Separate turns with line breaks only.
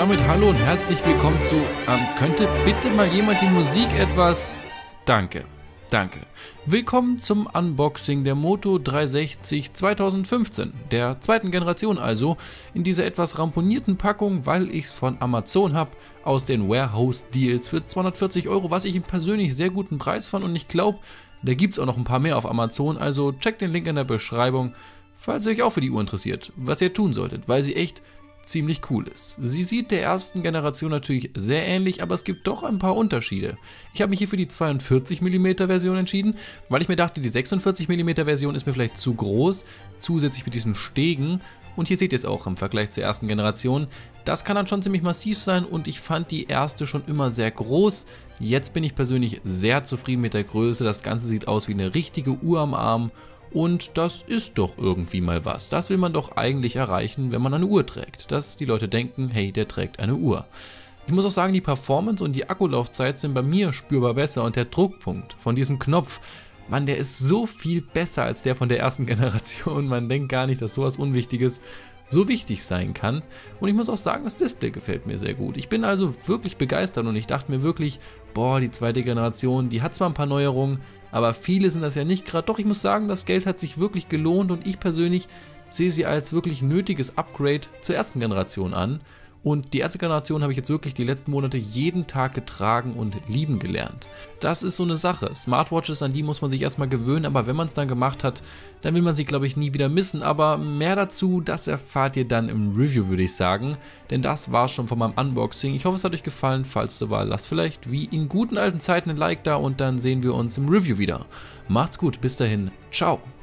damit hallo und herzlich willkommen zu könnte bitte mal jemand die Musik etwas... Danke. Willkommen zum Unboxing der Moto 360 2015, der zweiten Generation also, in dieser etwas ramponierten Packung, weil ich es von Amazon habe, aus den Warehouse Deals für 240 €, was ich einen persönlich sehr guten Preis fand, und ich glaube, da gibt es auch noch ein paar mehr auf Amazon, also checkt den Link in der Beschreibung, falls ihr euch auch für die Uhr interessiert, was ihr tun solltet, weil sie echt ziemlich cool ist. Sie sieht der ersten Generation natürlich sehr ähnlich, aber es gibt doch ein paar Unterschiede. Ich habe mich hier für die 42 mm Version entschieden, weil ich mir dachte, die 46 mm Version ist mir vielleicht zu groß, zusätzlich mit diesen Stegen. Und hier seht ihr es auch im Vergleich zur ersten Generation. Das kann dann schon ziemlich massiv sein und ich fand die erste schon immer sehr groß. Jetzt bin ich persönlich sehr zufrieden mit der Größe. Das Ganze sieht aus wie eine richtige Uhr am Arm. Und das ist doch irgendwie mal was. Das will man doch eigentlich erreichen, wenn man eine Uhr trägt. Dass die Leute denken, hey, der trägt eine Uhr. Ich muss auch sagen, die Performance und die Akkulaufzeit sind bei mir spürbar besser. Und der Druckpunkt von diesem Knopf, Mann, der ist so viel besser als der von der ersten Generation. Man denkt gar nicht, dass sowas Unwichtiges so wichtig sein kann. Und ich muss auch sagen, das Display gefällt mir sehr gut. Ich bin also wirklich begeistert und ich dachte mir wirklich, boah, die zweite Generation, die hat zwar ein paar Neuerungen, aber viele sind das ja nicht gerade. Doch ich muss sagen, das Geld hat sich wirklich gelohnt und ich persönlich sehe sie als wirklich nötiges Upgrade zur ersten Generation an. Und die erste Generation habe ich jetzt wirklich die letzten Monate jeden Tag getragen und lieben gelernt. Das ist so eine Sache. Smartwatches, an die muss man sich erstmal gewöhnen, aber wenn man es dann gemacht hat, dann will man sie, glaube ich, nie wieder missen. Aber mehr dazu, das erfahrt ihr dann im Review, würde ich sagen. Denn das war schon von meinem Unboxing. Ich hoffe, es hat euch gefallen. Falls so war, lasst vielleicht wie in guten alten Zeiten ein Like da und dann sehen wir uns im Review wieder. Macht's gut, bis dahin, ciao.